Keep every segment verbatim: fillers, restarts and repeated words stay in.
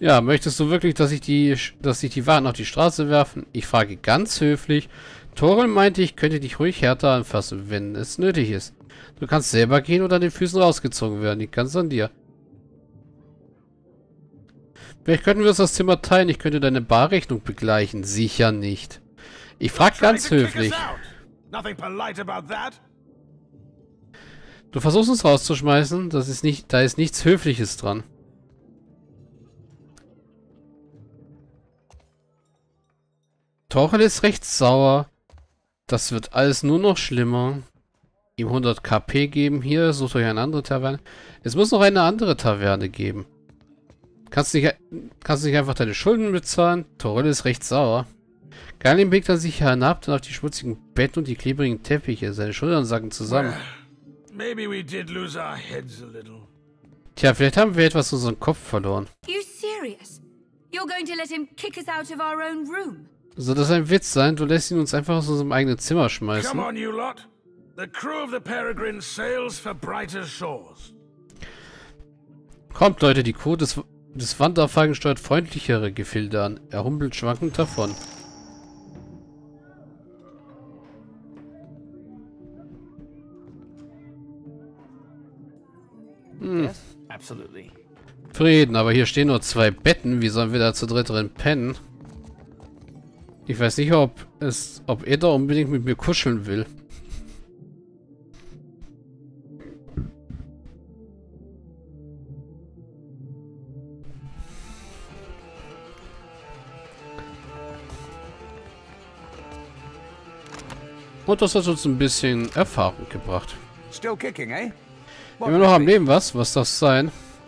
Ja, möchtest du wirklich, dass ich die, dass sich die Waren auf die Straße werfen? Ich frage ganz höflich. Torel meinte, ich könnte dich ruhig härter anfassen, wenn es nötig ist. Du kannst selber gehen oder an den Füßen rausgezogen werden. Ich kann es an dir. Vielleicht könnten wir uns das Zimmer teilen. Ich könnte deine Barrechnung begleichen. Sicher nicht. Ich frage ganz höflich. Du versuchst uns rauszuschmeißen. Das ist nicht, da ist nichts Höfliches dran. Torel ist recht sauer. Das wird alles nur noch schlimmer. Ihm hundert K P geben. Hier, sucht euch eine andere Taverne. Es muss noch eine andere Taverne geben. Kannst du nicht, kannst du nicht einfach deine Schulden bezahlen? Torel ist recht sauer. Galien blickt an sich herab, dann auf die schmutzigen Betten und die klebrigen Teppiche. Seine Schultern sacken zusammen. Tja, vielleicht haben wir etwas unseren Kopf verloren. You serious? You're going to let him kick us out of our own room? Soll das ein Witz sein? Du lässt ihn uns einfach aus unserem eigenen Zimmer schmeißen. Come on, you lot. The crew of the Peregrine sails for brighter shores. Kommt, Leute, die Crew des, des Wanderfalken steuert freundlichere Gefilde an. Er humpelt schwankend davon. Hm. Yes, absolutely. Frieden, aber hier stehen nur zwei Betten. Wie sollen wir da zu dritt drin pennen? Ich weiß nicht, ob es, ob Edda unbedingt mit mir kuscheln will. Und das hat uns ein bisschen Erfahrung gebracht. Still kicking, eh? Immer noch am Leben, was? Was darf das sein?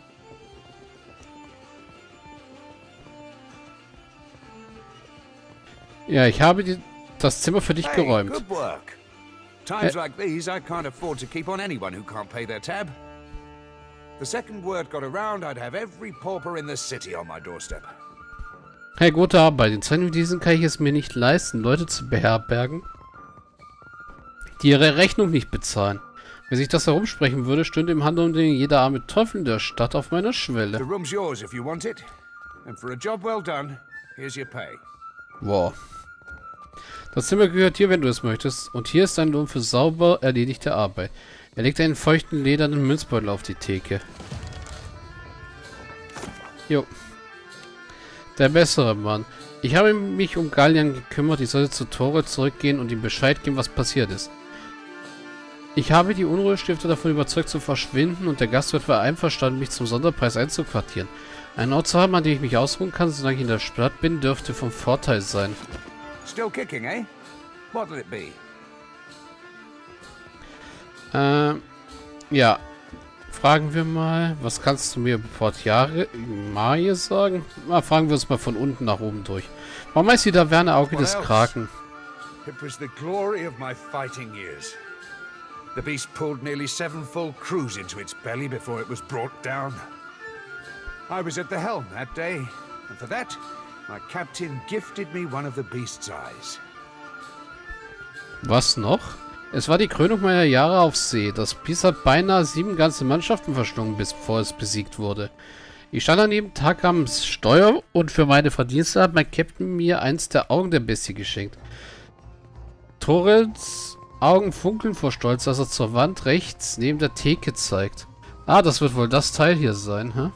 Ja, ich habe die, das Zimmer für dich Hey, geräumt. good work. Times like these, I can't afford to keep on anyone who can't pay their tab. The second word got around, I'd have every pauper in the city on my doorstep. Hey, gute Arbeit. In Zeiten wie diesen kann ich es mir nicht leisten, Leute zu beherbergen, die ihre Rechnung nicht bezahlen. Wenn sich das herumsprechen würde, stünde im Handel jeder arme Teufel in der Stadt auf meiner Schwelle. The room's yours if you want it. And for a job well done, here's your pay. Wow. Das Zimmer gehört dir, wenn du es möchtest. Und hier ist dein Lohn für sauber erledigte Arbeit. Er legt einen feuchten, ledernen Münzbeutel auf die Theke. Jo. Der bessere Mann. Ich habe mich um Galien gekümmert. Ich sollte zu Tore zurückgehen und ihm Bescheid geben, was passiert ist. Ich habe die Unruhestifter davon überzeugt zu verschwinden und der Gastwirt war einverstanden, mich zum Sonderpreis einzuquartieren. Einen Ort zu haben, an dem ich mich ausruhen kann, solange ich in der Stadt bin, dürfte vom Vorteil sein. Still kicking, eh? What'll it be? Ähm, ja. Fragen wir mal, was kannst du mir über Portiare Maje sagen? Na, fragen wir uns mal von unten nach oben durch. Warum heißt die Taverne Auge des Kraken? It was the glory of my fighting years. The beast pulled nearly seven full crews into its belly before it was brought down. I was at the helm that day, and for that, my captain gifted me one of the beast's eyes. Was noch? Es war die Krönung meiner Jahre auf See. Das Biest hat beinahe sieben ganze Mannschaften verschlungen, bis bevor es besiegt wurde. Ich stand an jedem Tag am Steuer und für meine Verdienste hat mein Captain mir eins der Augen der Bestie geschenkt. Torels Augen funkeln vor Stolz, als er zur Wand rechts neben der Theke zeigt. Ah, das wird wohl das Teil hier sein, hä?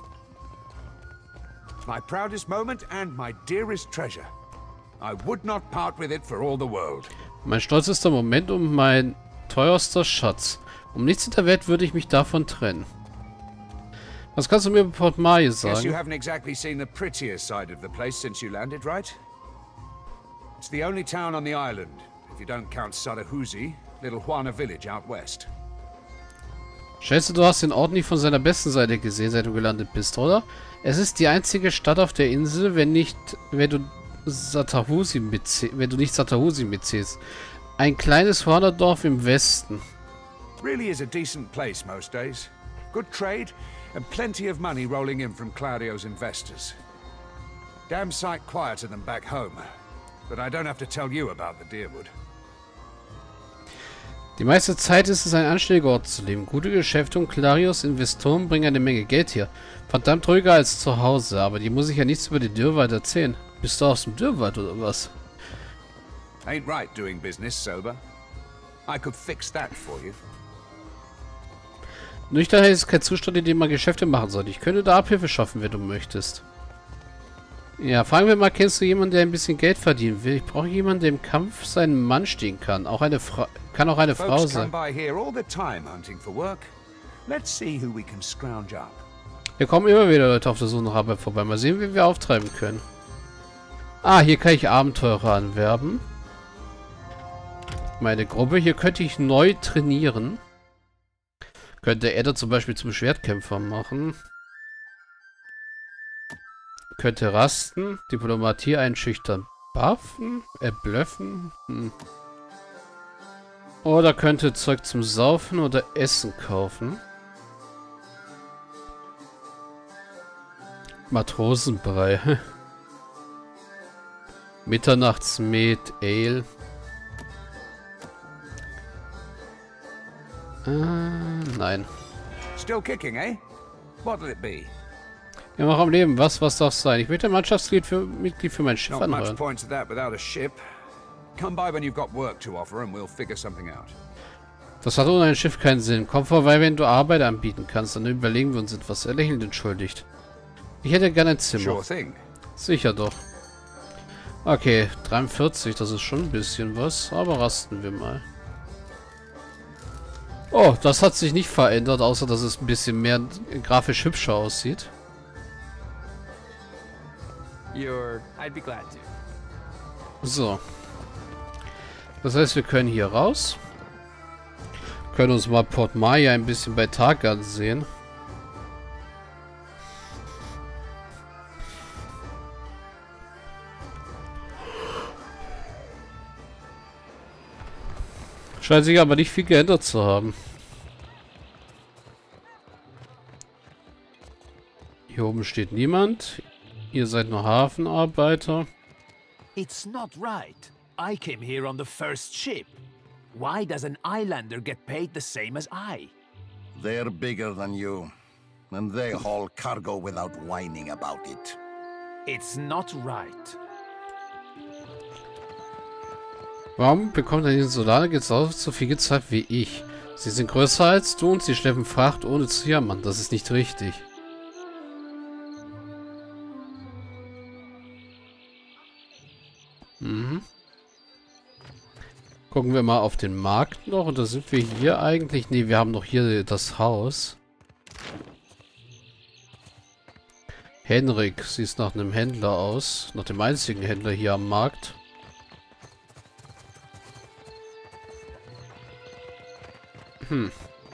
My proudest moment and my dearest treasure. I would not part with it for all the world. Mein stolzester Moment und mein teuerster Schatz. Um nichts in der Welt würde ich mich davon trennen. Was kannst du mir über Port Maje Guess you sagen? haven't exactly seen the prettier side of the place since you landed, right? It's the only town on the island, if you don't count Sarahusi, little Juana village out west. Schätze, du hast den Ort nicht von seiner besten Seite gesehen, seit du gelandet bist, oder? Es ist die einzige Stadt auf der Insel, wenn nicht, wenn du Satahusi mitzählst, wenn du nicht Satahusi mitzählst. Ein kleines Hörnerdorf im Westen. Really is a decent place most days. Good trade and plenty of money rolling in from Claudio's investors. Damn sight quieter than back home. But I don't have to tell you about the Deerwood. Die meiste Zeit ist es ein anständiger Ort zu leben. Gute Geschäfte und Clarios Investoren bringen eine Menge Geld hier. Verdammt ruhiger als zu Hause, aber die muss ich ja nichts über die Dürrwald erzählen. Bist du aus dem Dürrwald oder was? Ain't right doing business sober. I could fix that for you. Nüchternheit ist kein Zustand, in dem man Geschäfte machen sollte. Ich könnte da Abhilfe schaffen, wenn du möchtest. Ja, fragen wir mal, kennst du jemanden, der ein bisschen Geld verdienen will? Ich brauche jemanden, der im Kampf seinen Mann stehen kann. Auch eine Frau, kann auch eine Frau sein. Wir kommen immer wieder Leute auf der Suche nach Arbeit vorbei. Mal sehen, wie wir auftreiben können. Ah, hier kann ich Abenteurer anwerben. Meine Gruppe. Hier könnte ich neu trainieren. Könnte Edda zum Beispiel zum Schwertkämpfer machen. Könnte rasten. Diplomatie einschüchtern. Buffen? Äh, blöffen? Hm. Oder könnte Zeug zum Saufen oder Essen kaufen. Matrosenbrei. Mitternachtsmet, Ale. Äh, nein. Still kicking, eh? What'll it be? Ja, mach am Leben. Was, was darf sein? Ich möchte ein Mannschaftsmitglied für, Mitglied für mein Schiff Not much anhören. point to that without a ship. Come by when you've got work to offer and we'll figure something out. Das hat ohne ein Schiff keinen Sinn. Komm vorbei, wenn du Arbeit anbieten kannst. Dann überlegen wir uns etwas. Er lächelnd entschuldigt. Ich hätte gerne ein Zimmer. Sure thing. Sicher doch. Okay, dreiundvierzig, das ist schon ein bisschen was. Aber rasten wir mal. Oh, das hat sich nicht verändert, außer dass es ein bisschen mehr grafisch hübscher aussieht. You're... I'd be glad to. So. Das heißt, wir können hier raus. Können uns mal Port Maya ein bisschen bei Tag ansehen. Scheint sich aber nicht viel geändert zu haben. Hier oben steht niemand. Ihr seid nur Hafenarbeiter. It's not right. I came here on the first ship. Why does an islander get paid the same as I? They're bigger than you, and they haul cargo without whining about it. It's not right. Warum bekommt ein Insulaner genauso so viel gezahlt wie ich? Sie sind größer als du und sie schleppen Fracht ohne zu jammern. Das ist nicht richtig. Mhm. Gucken wir mal auf den Markt noch. Und da sind wir hier eigentlich... Ne, wir haben noch hier das Haus. Henrik, sieht nach einem Händler aus. Nach dem einzigen Händler hier am Markt. Hm.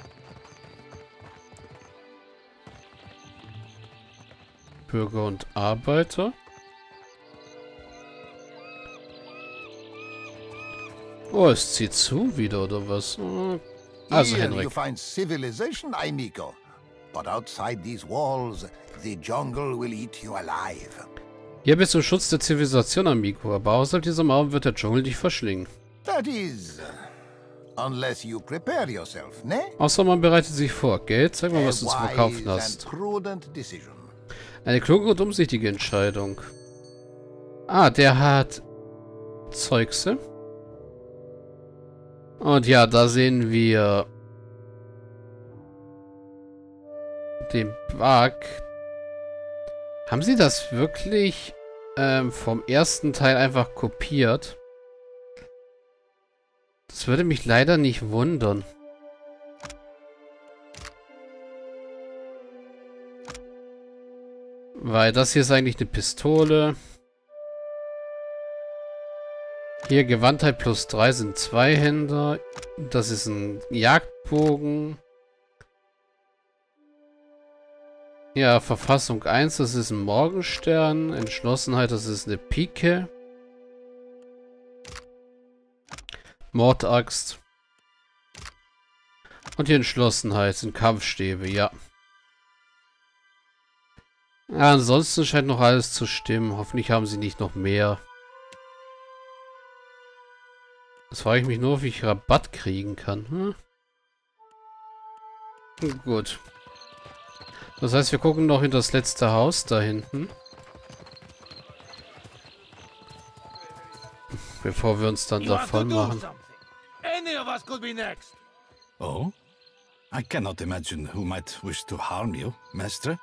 Bürger und Arbeiter. Oh, es zieht zu wieder, oder was? Also, Here Henrik. you find civilization, amigo. But outside these walls, the jungle will eat you alive. Hier bist du zum Schutz der Zivilisation, amigo. Aber außerhalb dieser Mauern wird der Dschungel dich verschlingen. That is, unless you prepare yourself, ne? Außer man bereitet sich vor. Geld? Sag mal, was du A zu verkaufen wise hast. and prudent decision. Eine kluge und umsichtige Entscheidung. Ah, der hat Zeugse. Und ja, da sehen wir den Bug. Haben sie das wirklich ähm, vom ersten Teil einfach kopiert? Das würde mich leider nicht wundern. Weil das hier ist eigentlich eine Pistole. Hier Gewandtheit plus drei sind zwei Händer. Das ist ein Jagdbogen. Ja, Verfassung eins, das ist ein Morgenstern. Entschlossenheit, das ist eine Pike. Mordaxt. Und hier Entschlossenheit sind Kampfstäbe, ja. Ja, ansonsten scheint noch alles zu stimmen. Hoffentlich haben sie nicht noch mehr. Jetzt frage ich mich nur, wie ich Rabatt kriegen kann. Hm? Gut. Das heißt, wir gucken noch in das letzte Haus da hinten. Bevor wir uns dann davon machen. Oh? I cannot imagine who might wish to harm you, Mestre.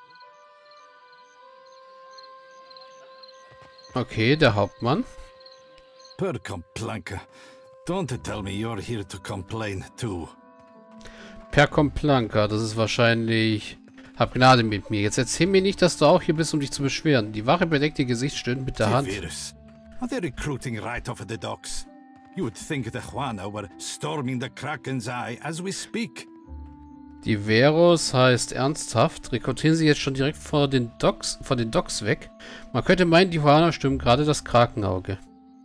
Okay, der Hauptmann. Per Complanca. Don't tell me you're here to complain too. Per Complanca, das ist wahrscheinlich... Hab Gnade mit mir. Jetzt erzähl mir nicht, dass du auch hier bist, um dich zu beschweren. Die Wache bedeckt ihr Gesicht stöhnt mit der Hand. Are they recruiting right off the docks? You would think the Juana were storming the Kraken's Eye as we speak. Die Veros heißt ernsthaft. Rekrutieren sie jetzt schon direkt vor den Docks, vor den Docks weg. Man könnte meinen, die Juana stimmen gerade das Krakenauge.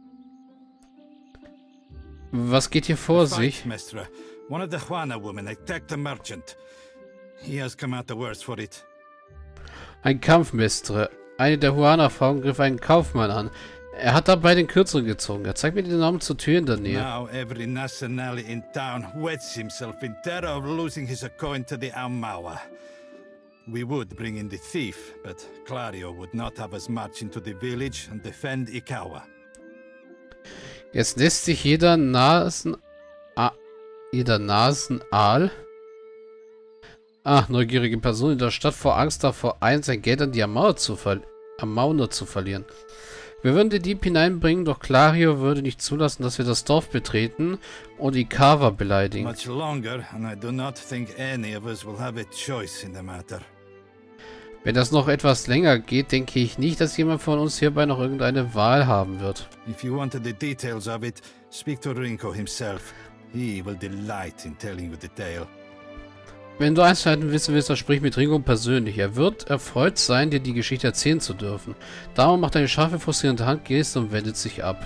Was geht hier vor sich? Mestre. One of the Juana women attacked a merchant. He has come out the worse for it. Ein Kampfmestre. Eine der Juana-Frauen griff einen Kaufmann an. Er hat dabei den Kürzeren gezogen. Er zeigt mir den Namen zur Tür in der Nähe. Now every nationale in town wets himself in terror of losing his coin to the Aumaua. We would bring in the thief, but Clario would not have us march into the village and defend Ikawa. Jetzt lässt sich jeder Nasen... Ah, jeder Nasenaal... Ach, neugierige Person in der Stadt vor Angst davor ein, sein Geld an die Amauer zu, ver Amauner zu verlieren. Wir würden den Dieb hineinbringen, doch Clario würde nicht zulassen, dass wir das Dorf betreten und Ikawa beleidigen. Much longer, and I do not think any of us will have a choice in the matter. Wenn das noch etwas länger geht, denke ich nicht, dass jemand von uns hierbei noch irgendeine Wahl haben wird. If you wanted the details of it, speak to Rinko himself. He will delight in telling you the tale. Wenn du Einzelheiten wissen willst, dann sprich mit Ringo persönlich. Er wird erfreut sein, dir die Geschichte erzählen zu dürfen. Darum macht eine scharfe, frustrierende Handgeste und wendet sich ab.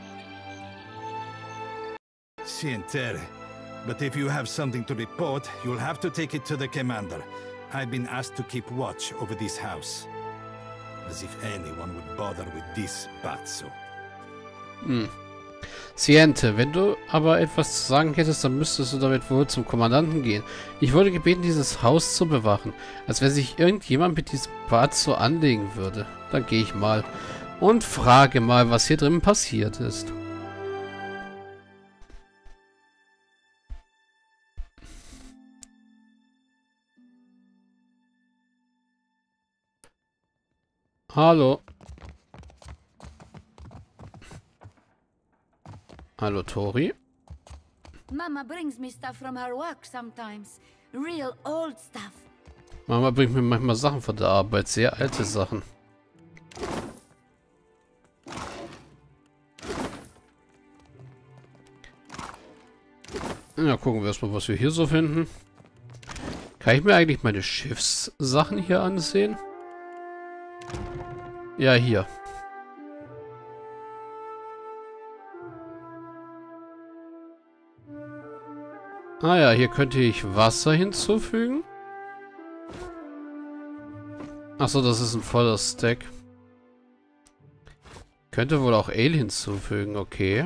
Sientere. But if you have something to report, you'll have to take it to the commander. I've been asked to keep watch over this house. As if anyone would bother with this Bazzo. Hm. Siente, wenn du aber etwas zu sagen hättest, dann müsstest du damit wohl zum Kommandanten gehen. Ich wurde gebeten, dieses Haus zu bewachen, als wenn sich irgendjemand mit diesem Bazzo anlegen würde. Dann gehe ich mal und frage mal, was hier drin passiert ist. Hallo. Hallo, Tori. Mama brings me stuff from her work sometimes. Real old stuff. Mama bringt mir manchmal Sachen von der Arbeit, sehr alte Sachen. Ja, gucken wir erstmal, was wir hier so finden. Kann ich mir eigentlich meine Schiffssachen hier ansehen? Ja, hier. Ah ja, hier könnte ich Wasser hinzufügen. Achso, das ist ein voller Stack. Könnte wohl auch Ale hinzufügen, okay.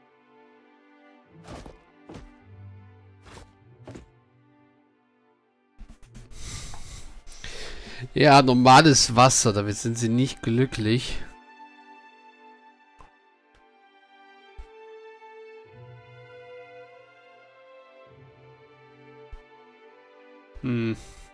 Ja, normales Wasser, damit sind sie nicht glücklich. Hm.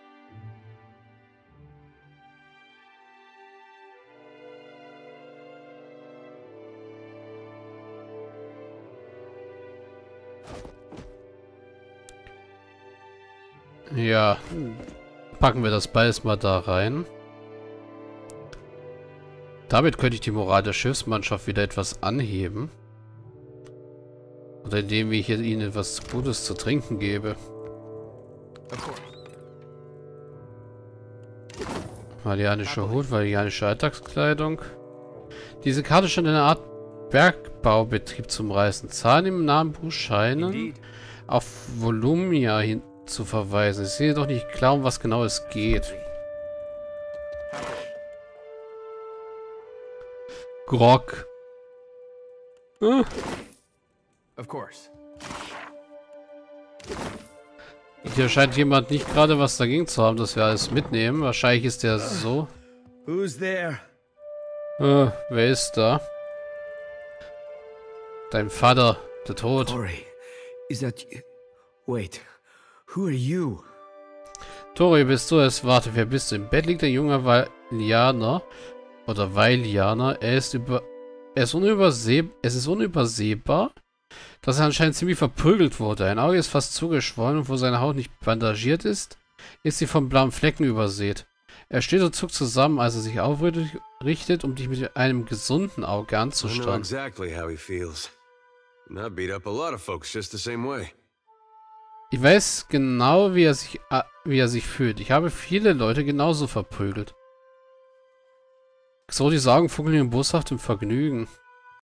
Ja, packen wir das beides mal da rein. Damit könnte ich die Moral der Schiffsmannschaft wieder etwas anheben. Oder indem ich ihnen etwas Gutes zu trinken gebe. Valianischer Hut, valianische Alltagskleidung. Diese Karte scheint eine Art Bergbaubetrieb zum Reißen. Zahlen im Namenbuch scheinen auf Volumia hin zu verweisen. Ich sehe doch nicht klar, um was genau es geht. Grog. Hm. Of course. Hier scheint jemand nicht gerade was dagegen zu haben, dass wir alles mitnehmen. Wahrscheinlich ist der so. Who's there? Äh, wer ist da? Dein Vater, der Tod. Tori, is that you? Wait, who are you? Tori, bist du es? Warte, wer bist du? Im Bett liegt ein junger Vailianer. Oder Vailianer. Er ist über... Er ist unübersehbar. Es ist unübersehbar, dass er anscheinend ziemlich verprügelt wurde. Ein Auge ist fast zugeschwollen und wo seine Haut nicht bandagiert ist, ist sie von blauen Flecken übersät. Er steht und zuckt zusammen, als er sich aufrichtet, um dich mit einem gesunden Auge anzustarren. Ich weiß genau, wie er sich, wie er sich fühlt. Ich habe viele Leute genauso verprügelt. So die Sagen funkeln boshaft im Vergnügen.